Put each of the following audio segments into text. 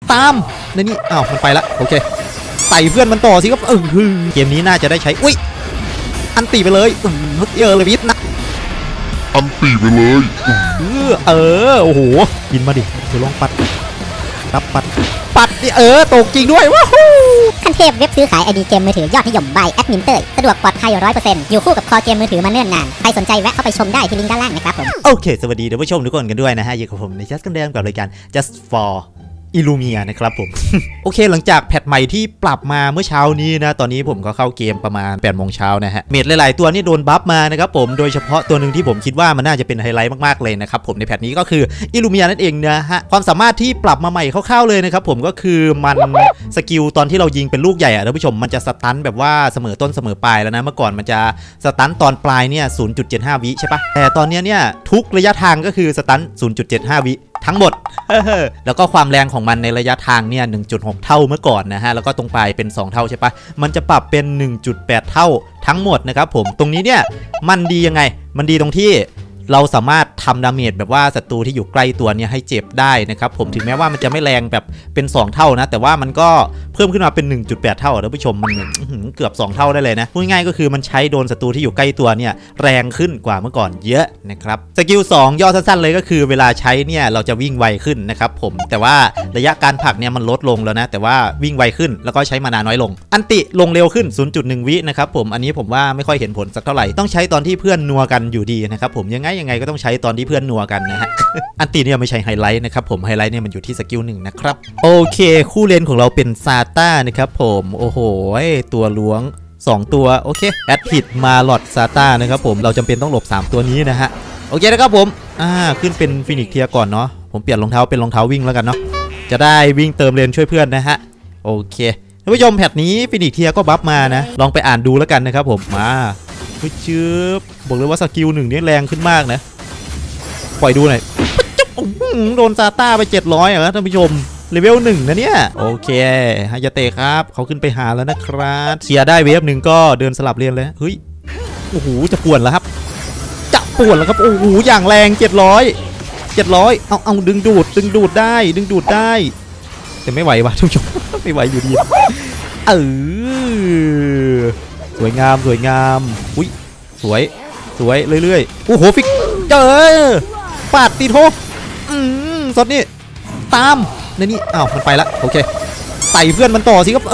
ตามนี่อ้าวมันไปละโอเคใส่เพื่อนมันต่อสิครับเกมนี้น่าจะได้ใช้อุ้ยอันตีไปเลยเยอะเลยวิทนะอันตีไปเลยโอ้โหบินมาดิเดี๋ยวลองปัดนี่ตกจริงด้วยว้าวขั้นเทพเว็บซื้อขายไอดีเกมมือถือยอดนิยมบายแอดมินเตอร์สะดวกปลอดภัย 100% อยู่คู่กับคอเกมมือถือมาเนิ่นนานใครสนใจแวะเข้าไปชมได้ที่ลิงก์ด้านล่างนะครับผมโอเคสวัสดีท่านผู้ชมทุกคนกันด้วยนะฮะอยู่กับผมในจัสกันแดงกับรายการ Just for Illumia นะครับผม โอเคหลังจากแพทใหม่ที่ปรับมาเมื่อเช้านี้นะตอนนี้ผมก็เข้าเกมประมาณ 8 โมงเช้านะฮะเมดหลายๆตัวนี่โดนบัฟมานะครับผมโดยเฉพาะตัวหนึ่งที่ผมคิดว่ามันน่าจะเป็นไฮไลท์มากๆเลยนะครับผมในแพทนี้ก็คือ Illumia นั่นเองนะฮะความสามารถที่ปรับมาใหม่คร่าวๆเลยนะครับผมก็คือมันสกิลตอนที่เรายิงเป็นลูกใหญ่อะท่านผู้ชมมันจะสตันแบบว่าเสมอต้นเสมอปลายแล้วนะเมื่อก่อนมันจะสตันตอนปลายเนี่ย 0.75 วิใช่ปะแต่ตอนนี้เนี่ยทุกระยะทางก็คือสตัน 0.75 วิทั้งหมด แล้วก็ความแรงของมันในระยะทางเนี่ย 1.6 เท่าเมื่อก่อนนะฮะแล้วก็ตรงปลายเป็น2เท่าใช่ปะมันจะปรับเป็น 1.8 เท่าทั้งหมดนะครับผมตรงนี้เนี่ยมันดียังไงมันดีตรงที่เราสามารถทำดาเมจแบบว่าศัตรูที่อยู่ใกล้ตัวเนี่ยให้เจ็บได้นะครับผมถึงแม้ว่ามันจะไม่แรงแบบเป็น2เท่านะแต่ว่ามันก็เพิ่มขึ้นมาเป็น 1.8 เท่าท่านผู้ชมมันเกือบ2เท่าได้เลยนะพูดง่ายก็คือมันใช้โดนศัตรูที่อยู่ใกล้ตัวเนี่ยแรงขึ้นกว่าเมื่อก่อนเยอะนะครับสกิล2ย่อสั้นๆเลยก็คือเวลาใช้เนี่ยเราจะวิ่งไวขึ้นนะครับผมแต่ว่าระยะการผลักเนี่ยมันลดลงแล้วนะแต่ว่าวิ่งไวขึ้นแล้วก็ใช้มานาน้อยลงอันติลงเร็วขึ้น 0.1 วินะครับผมอันนี้ผมว่าไม่ค่อยเห็นผลสักเท่าไหร่ต้องใช้ตอนที่เพื่อนนัวกันอยู่ดีนะครับผมยังไงก็ต้องใช้ตอนที่เพื่อนนัวกันนะฮะ อันตีเนี่ยไม่ใช่ไฮไลท์นะครับผมไฮไลท์เนี่ยมันอยู่ที่สกิล1นะครับโอเคคู่เลนของเราเป็นซาต้านะครับผมโอ้โหตัวล้วง2ตัวโอเคแอดผิดมาหลอดซาต้านะครับผมเราจำเป็นต้องหลบ3ตัวนี้นะฮะโอเคนะครับผมขึ้นเป็นฟินิกเทียก่อนเนาะผมเปลี่ยนรองเท้าเป็นรองเท้าวิ่งแล้วกันเนาะจะได้วิ่งเติมเลนช่วยเพื่อนนะฮะโอเคท่านผู้ชมแพทนี้ฟินิกเทียก็บัฟมานะลองไปอ่านดูแล้วกันนะครับผมมาชืบบอกเลยว่าสกิล1นี่แรงขึ้นมากนะปล่อยดูหน่อยโดนซาต้าไป700อ่ะท่านผู้ชมเลเวล1นะเนี่ยโอเคฮายาเตะครับเขาขึ้นไปหาแล้วนะครับเคลียร์ได้เวฟ1ก็เดินสลับเรียนเลยเฮ้ยโอ้โหจะป่วนแล้วครับจะป่วนแล้วครับโอ้โหอย่างแรง700เอาดึงดูดได้แต่ไม่ไหวว่ะท่านผู้ชมไม่ไหวอยู่ดีสวยงามอุ้ยสวยเรื่อยๆโอ้โหฟิกเจอปาดตีโทสดนี่ตามนี่อ้าวมันไปละโอเคใส่เพื่อนมันต่อสิครับ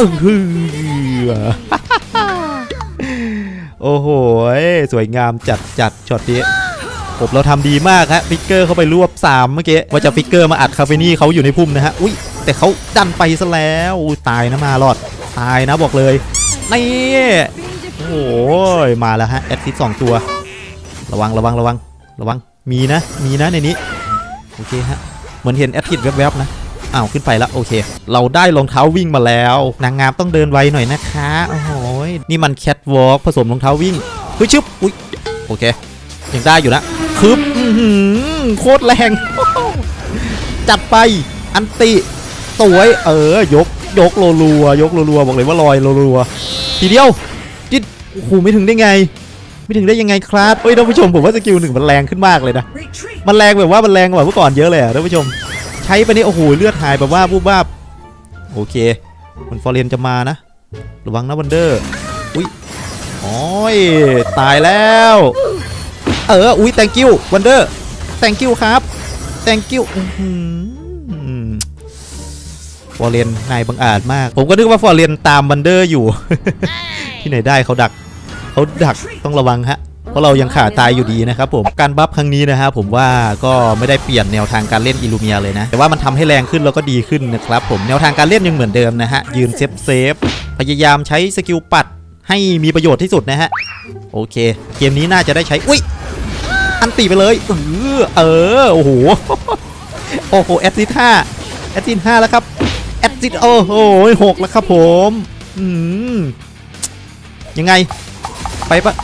โอ้โหสวยงามจัดช็อตนี้ผมเราทำดีมากฮะฟิกเกอร์เข้าไปรวบ3เมื่อกี้ว่าจะฟิกเกอร์มาอัดคาเฟนี่เขาอยู่ในพุ่มนะฮะอุ้ยแต่เขาดันไปซะแล้วตายนะมารอดตายนะบอกเลยนี่โอ้โหมาแล้วฮะแอดซิส2ตัวระวังมีนะในนี้โอเคฮะเหมือนเห็นแอดซิสแวบๆนะอ้าวขึ้นไปแล้วโอเคเราได้รองเท้าวิ่งมาแล้วนางงามต้องเดินไวหน่อยนะคะโอ้โหนี่มันแคทวอล์กผสมรองเท้าวิ่งชึบอุ้ยโอเคยังได้อยู่นะคึบโคตรแรงจัดไปอันติสวยยกรัวบอกเลยว่าลอยรัวทีเดียวจิตโอ้โหไม่ถึงได้ยังไงครับท่านผู้ชมผมว่าสกิล1มันแรงขึ้นมากเลยนะมันแรงแบบว่ามันแรงกว่าเมื่อก่อนเยอะเลยท่านผู้ชมใช้ไปนี่โอ้โหเลือดหายแบบว่าบูบ้าโอเคมันฟอร์เรนจะมานะระวังนะวันเดอร์อุ้ยโอ้ยตายแล้วอุ้ย thank you วันเดอร์ thank you ครับ thank you ฟอร์เรนนายบังอาจมากผมก็นึกว่าฟอร์เรนตามวันเดอร์อยู่ ที่ไหนได้เขาดักต้องระวังฮะเพราะเรายังขาดตายอยู่ดีนะครับผมการบัฟครั้งนี้นะฮะผมว่าก็ไม่ได้เปลี่ยนแนวทางการเล่นอิลูเมียเลยนะแต่ว่ามันทำให้แรงขึ้นแล้วก็ดีขึ้นนะครับผมแนวทางการเล่นยังเหมือนเดิมนะฮะยืนเซฟพยายามใช้สกิลปัดให้มีประโยชน์ที่สุดนะฮะโอเคเกมนี้น่าจะได้ใช้อุ้ยอันตีไปเลยโอ้โหแอดซิด5แล้วครับแอดซิดโอ้โห6แล้วครับผมยังไงไปปะ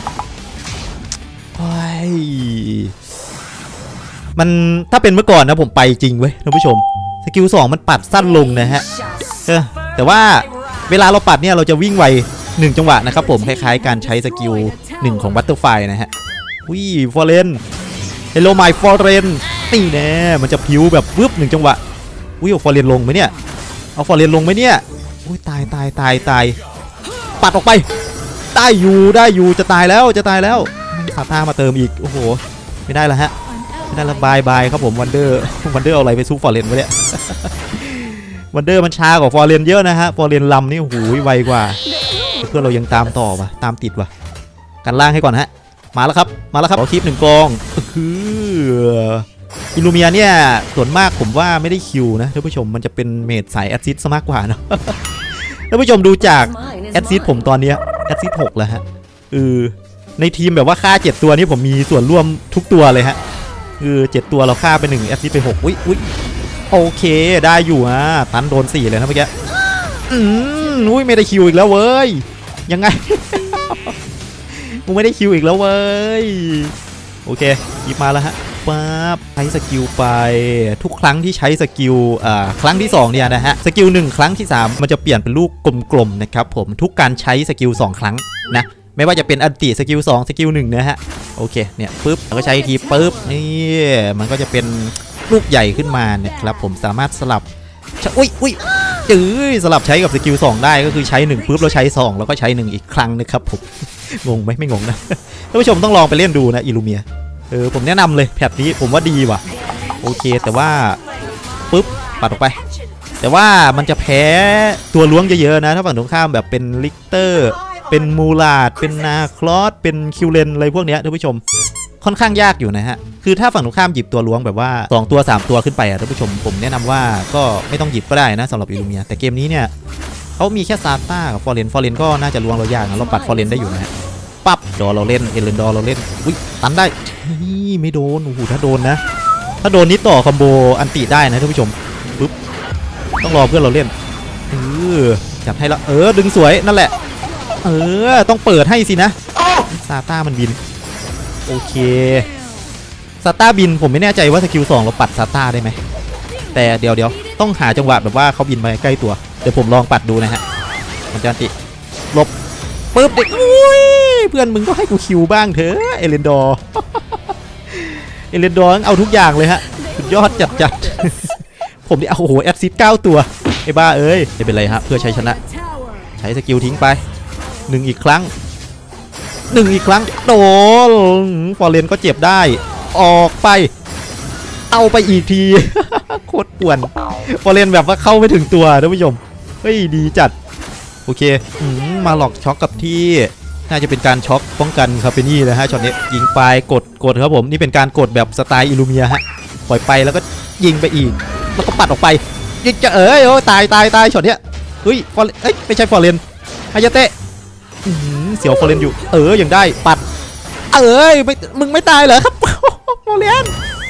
มันถ้าเป็นเมื่อก่อนนะผมไปจริงเว้ยท่านผู้ชมสกิล2มันปัดสั้นลงนะฮะแต่ว่าเวลาเราปัดเนี่ยเราจะวิ่งไว1จังหวะนะครับผมคล้ายๆการใช้สกิล1ของบัตเตอร์ไฟนะฮะฟอร์เรนเฮลโลไมฟอร์เรนนี่แน่มันจะพิ้วแบบวึบ1จังหวะฟอร์เรนลงไหมเนี่ยเอาฟอร์เรนลงไหมเนี่ยอุ้ยตายปัดออกไปได้อยู่จะตายแล้วซาต้ามาเติมอีกโอ้โหไม่ได้ละฮะไม่ได้ละบายครับผมวันเดอร์เอาอะไรไปสู้ฟอร์เรนวะเนี่ยวันเดอร์มันช้ากว่าฟอร์เรนเยอะนะฮะฟอร์เรนลำนี่โอ้โหไวกว่าเพื่อนเรายังตามต่อว่ะตามติดว่ะกันล่างให้ก่อนฮะมาแล้วครับขอคลิป1 กองอิลูเมียเนี่ยส่วนมากผมว่าไม่ได้คิวนะท่านผู้ชมมันจะเป็นเมจสายแอดซิสซะมากกว่าเนาะท่านผู้ชมดูจากแอดซิสผมตอนนี้แอดซิส6แล้วฮะในทีมแบบว่าฆ่า7ตัวนี้ผมมีส่วนร่วมทุกตัวเลยฮะ7ตัวเราฆ่าไป1แอดซิสไป6อุ้ยโอเคได้อยู่ตันโดน4เลยนะเมื่อกี้อุ้ยไม่ได้คิวอีกแล้วเว้ยยังไง กูไม่ได้คิวอีกแล้วเว้ยโอเคหยิบมาแล้วฮะปั๊บใช้สกิลไปทุกครั้งที่ใช้สกิลครั้งที่2เนี่ยนะฮะสกิล1ครั้งที่3มันจะเปลี่ยนเป็นลูกกลมๆนะครับผมทุกการใช้สกิล2ครั้งนะไม่ว่าจะเป็นอันติสกิล2สกิล1นะฮะโอเคเนี่ยปึ๊บเราก็ใช้ทีปึ๊บนี่มันก็จะเป็นลูกใหญ่ขึ้นมาเนี่ยครับผมสามารถสลับอุ้ยสลับใช้กับสกิล2ได้ก็คือใช้1ปุ๊บแล้วใช้2แล้วก็ใช้1อีกครั้งนะครับผมงงไหมไม่งงนะท่านผู้ชมต้องลองไปเล่นดูนะอิลูเมียผมแนะนำเลยแพทนี้ผมว่าดีว่ะโอเคแต่ว่าปุ๊บปัดออกไปแต่ว่ามันจะแพ้ตัวล้วงเยอะๆนะถ้าฝั่งตรงข้ามแบบเป็นลิกเตอร์เป็นมูลาดเป็นนาคลอสเป็นคิวเลนอะไรพวกนี้ท่านผู้ชมค่อนข้างยากอยู่นะฮะคือถ้าฝั่งตรงข้ามหยิบตัวล้วงแบบว่า2ตัว3ตัวขึ้นไปท่านผู้ชมผมแนะนำว่าก็ไม่ต้องหยิบก็ได้นะสำหรับอิลูเมียแต่เกมนี้เนี่ยเขามีแค่ซาต้ากับฟอร์เรนก็น่าจะล้วงเรายากนะเราปัดฟอร์เรนได้อยู่นะฮะปั๊บดอเราเล่นเอเลนดอเราเล่นอุ้ยตันได้ไม่โดนโอ้โหถ้าโดนนี้ต่อคอมโบอันติได้นะท่านผู้ชมปึ๊บต้องรอเพื่อนเราเล่นจับให้แล้วดึงสวยนั่นแหละต้องเปิดให้สินะซาต้ามันบินโอเคซาต้าบินผมไม่แน่ใจว่าสกิล2เราปัดซาต้าได้ไหมแต่เดี๋ยวต้องหาจังหวะแบบว่าเขาบินมาใกล้ตัวเดี๋ยวผมลองปัดดูนะฮะมันจะอันติหลบปึ๊บเด็กเพื่อนมึงก็ให้กูคิวบ้างเถอะเอเลนดอร์เอาทุกอย่างเลยฮะสุดยอดจัดผมเนี่ยโอ้โหแอดซิส9ตัวไอ้บ้าไม่เป็นไรฮะเพื่อชัยชนะใช้สกิลทิ้งไป1อีกครั้งโดนฟอร์เรนก็เจ็บได้ออกไปเอาไปอีกที โคตรป่วนฟอร์เรนแบบว่าเข้าไม่ถึงตัวท่านผู้ชมเฮ้ยดีจัดโอเคมาหลอกช็อกกับที่น่าจะเป็นการช็อกป้องกันคาเฟนี่นะฮะช็อตนี้ยิงไปกดครับผมนี่เป็นการกดแบบสไตล์อิลูเมียฮะปล่อยไปแล้วก็ยิงไปอีกแล้วก็ปัดออกไปยิงจะตายช็อตนี้เฮ้ยไม่ใช่ฟอร์เรนฮายาเตะเสียวฟอร์เรนอยู่ยังได้ปัดมึงไม่ตายเหรอครับฟอร์เรน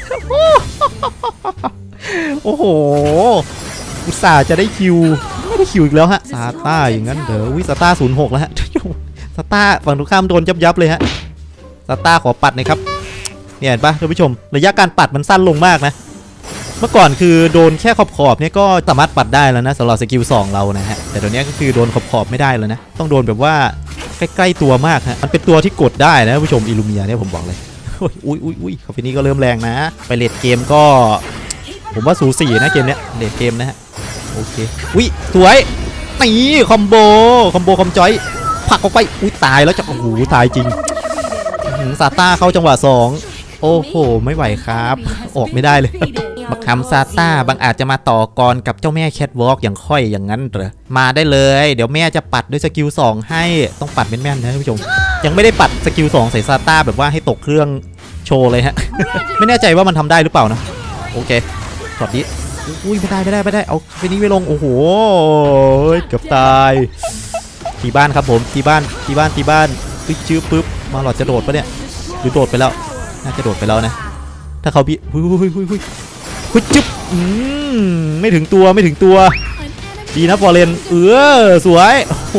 โอ้โหอุตส่าห์จะได้คิวไม่ได้คิวอีกแล้วฮะซาต้าอย่างนั้นเด้อวิซาต้า06แล้วฮะซาต้าฝั่งตรงข้ามโดนยับเลยฮะซาต้าขอปัดหน่อยครับเนี่ยเห็นปะท่านผู้ชมระยะการปัดมันสั้นลงมากนะเมื่อก่อนคือโดนแค่ขอบเนี่ยก็สามารถปัดได้แล้วนะสำหรับสกิล2เรานะฮะแต่ตอนนี้ก็คือโดนขอบไม่ได้แล้วนะต้องโดนแบบว่าใกล้ๆตัวมากฮะมันเป็นตัวที่กดได้นะผู้ชมอิลูเมียเนี่ยผมบอกเลยอุ้ยคาเฟนี่ก็เริ่มแรงนะไปเลดเกมก็ผมว่าสูสีนะเกมเนี้ยเลดเกมนะฮะโอเคสวยนี่คอมโบคอมจอยผลักออกไปตายแล้วจะโอ้โหตายจริงซาต้าเข้าจังหวะ2โอ้โหไม่ไหวครับออกไม่ได้เลยบักคำซาต้าบางอาจจะมาต่อกรกับเจ้าแม่แคทวอล์กอย่างค่อยอย่างนั้นเหรอมาได้เลยเดี๋ยวแม่จะปัดด้วยสกิล2ให้ต้องปัดแม่นๆนะท่านผู้ชมยังไม่ได้ปัดสกิล2ใส่ซาต้าแบบว่าให้ตกเครื่องโชว์เลยฮะ ไม่แน่ใจว่ามันทำได้หรือเปล่านะโอเคช็อตนี้ไม่ได้เอาไปนี้ไปลงโอ้โหเกือบตายตีบ้านครับผมตีบ้านปึ๊บมาหลอดจะโดดปะเนี่ยหรือโดดไปแล้วน่าจะโดดไปแล้วนะถ้าเขาพี่จุ๊บไม่ถึงตัวดีนะฟอร์เรนสวย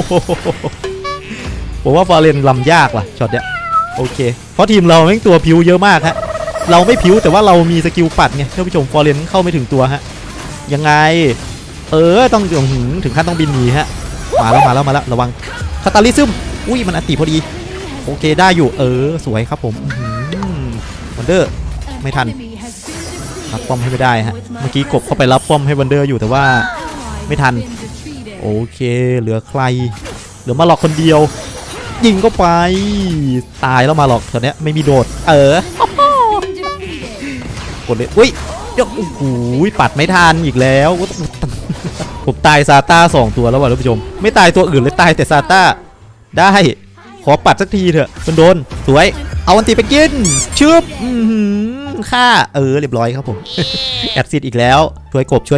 ผมว่าฟอร์เรนลำยากว่ะช็อตเนี้ยโอเคเพราะทีมเราแม่งตัวผิวเยอะมากฮะเราไม่ผิวแต่ว่าเรามีสกิลปัดไงท่านผู้ชมฟอร์เรนเข้าไม่ถึงตัวฮะยังไงต้องถึงขั้นต้องบินหนีฮะมาแล้วระวังคาตาลิซึมมันอันติพอดีโอเคได้อยู่สวยครับผมวันเดอร์ไม่ทันรับป้อมให้ไม่ได้ฮะเมื่อกี้กบเข้าไปรับป้อมให้วันเดอร์อยู่แต่ว่าไม่ทันโอเคเหลือใครเหลือมาหลอกคนเดียวยิงก็ไปตายแล้วมาหลอกตอนนี้ไม่มีโดดกดเลยอุ้ยโอ้โหปัดไม่ทันอีกแล้วผมตายซาต้า2ตัวแล้วว่ะท่านผู้ชมไม่ตายตัวอื่นเลยตายแต่ซาต้าได้ขอปัดสักทีเถอะมันโดนสวยเอาอันตีไปกินชึบฆ่าเรียบร้อยครับผมแอดซิดอีกแล้วช่วยกบ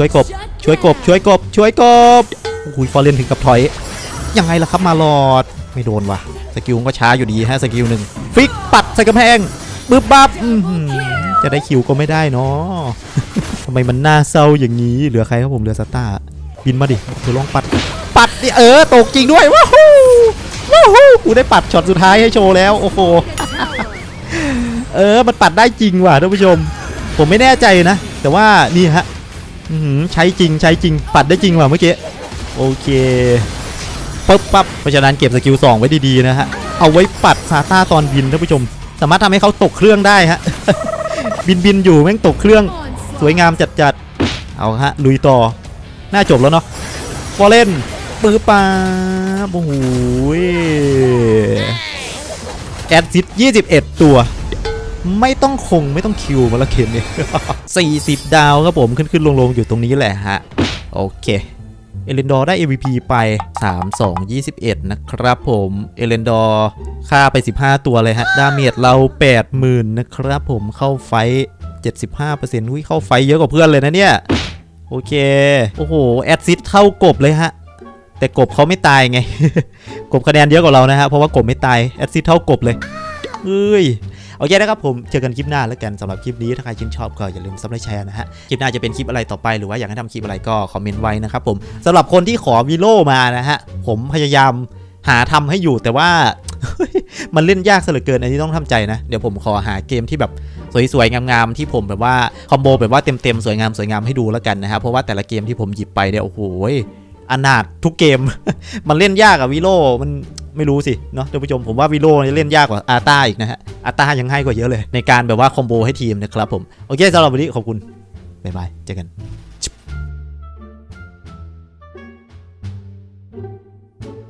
โอ้ยฟอร์เรนถึงกับถอยยังไงล่ะครับมาลอดไม่โดนว่ะสกิลก็ช้าอยู่ดีฮะสกิลหนึ่งฟิกปัดใส่กำแพงบึ๊บบับจะได้คิวก็ไม่ได้เนาะทำไมมันน่าเศร้าอย่างนี้เหลือใครครับผมเหลือซาต้าบินมาดิเธอลองปัดดิตกจริงด้วยว้าวกูได้ปัดช็อตสุดท้ายให้โชว์แล้วโอ้โหมันปัดได้จริงว่ะท่านผู้ชมผมไม่แน่ใจนะแต่ว่านี่ฮะใช้จริงปัดได้จริงว่ะเมื่อกี้โอเคปึ๊บปั๊บเพราะฉะนั้นเก็บสกิล2ไว้ดีๆนะฮะเอาไว้ปัดซาต้าตอนบินท่านผู้ชมสามารถทำให้เขาตกเครื่องได้ฮะ บินอยู่แม่งตกเครื่องสวยงามจัดเอาฮะลุยต่อน่าจบแล้วเนาะฟอร์เรนปื้อปาโอ้โหแอดซิด21ตัวไม่ต้องคิวมาละเข็มเนี่ย40 ดาวครับผมขึ้นลงอยู่ตรงนี้แหละฮะโอเคเอเลนดอร์ได้ MVP ไป3221นะครับผมเอเลนดอร์ฆ่าไป15ตัวเลยฮะดาเมจเรา 80,000 นะครับผมเข้าไฟ 75% อุ้ยเข้าไฟเยอะกว่าเพื่อนเลยนะเนี่ยโอเคโอ้โหแอดซิดเท่ากบเลยฮะแต่กบเขาไม่ตายไง กบคะแนนเยอะกว่าเรานะฮะเพราะว่ากบไม่ตายแอดซิดเท่ากบเลยโอเคนะครับผมเจอกันคลิปหน้าแล้วกันสำหรับคลิปนี้ถ้าใครชื่นชอบก็อย่าลืมซับไลค์แชร์นะฮะคลิปหน้าจะเป็นคลิปอะไรต่อไปหรือว่าอยากให้ทำคลิปอะไรก็คอมเมนต์ไว้นะครับผมสำหรับคนที่ขอวีโลมานะฮะผมพยายามหาทำให้อยู่แต่ว่า มันเล่นยากซะเหลือเกินอันนี้ต้องทำใจนะเดี๋ยวผมขอหาเกมที่แบบสวยๆงามๆที่ผมแบบว่าคอมโบแบบว่าเต็มๆสวยงามให้ดูแล้วกันนะฮะเพราะว่าแต่ละเกมที่ผมหยิบไปเนี่ยโอ้โหอนาถทุกเกม มันเล่นยากอะวีโลมันไม่รู้สิเนาะท่านผู้ชมผมว่าวีโลเล่นยากกว่าอาร์ต้าอีกนะฮะอาร์ต้ายังให้กว่าเยอะเลยในการแบบว่าคอมโบให้ทีมนะครับผมโอเคสำหรับวันนี้ขอบคุณบ๊ายบายเจอกัน